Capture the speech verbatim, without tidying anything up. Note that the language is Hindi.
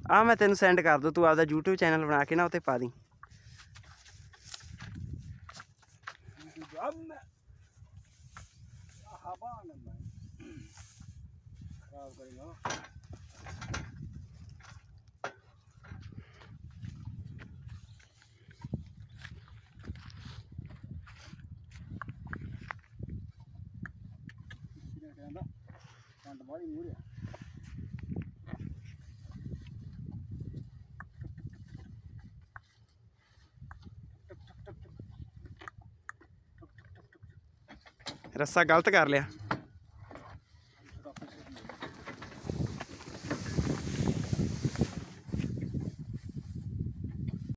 आ मैं तेन सेंड कर दूँ, तू आपका यूट्यूब चैनल बना के ना उत्ते पा दी। रस्सा गलत कर लिया।